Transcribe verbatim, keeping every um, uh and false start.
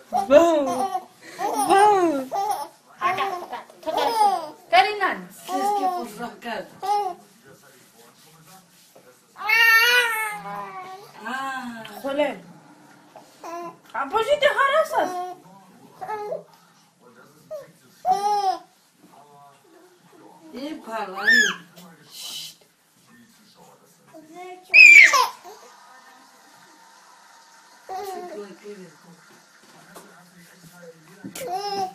Vâng. Vâng. Karina. Qu'est-ce qu'il faut faire? Ah. Solen. Apa sih dia harasas? Il parle, allez. C'est quoi, quel est le